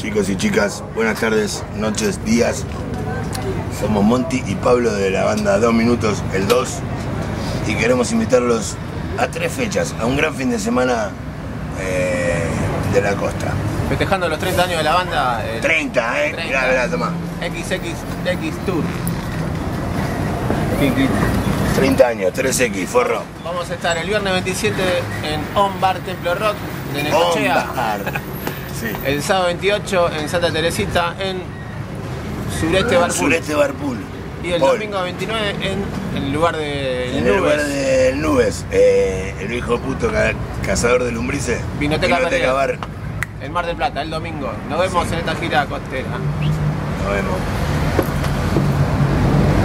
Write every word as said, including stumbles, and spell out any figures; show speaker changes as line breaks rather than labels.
Chicos y chicas, buenas tardes, noches, días. Somos Monty y Pablo de la banda Dos Minutos, el dos. Y queremos invitarlos a tres fechas, a un gran fin de semana eh, de la costa.
Festejando los treinta años de la banda. El
treinta, eh.
treinta.
Mirá, mirá, toma.
X X X Tour.
treinta años, tres equis, forro.
Vamos a estar el viernes veintisiete en On Bar Templo Rock de Necochea.
On Bar. Sí.
El sábado veintiocho en Santa Teresita en Sureste Bar Pool.
Sureste Bar Pool.
Y el
Paul.
domingo veintinueve en el lugar de
En
Nubes.
el lugar de Nubes, eh, el hijo puto ca cazador de lumbrices.
Vinoteca
Vinoteca Bar.
En Mar del Plata, el domingo. Nos vemos
Sí.
en esta gira costera.
Nos vemos.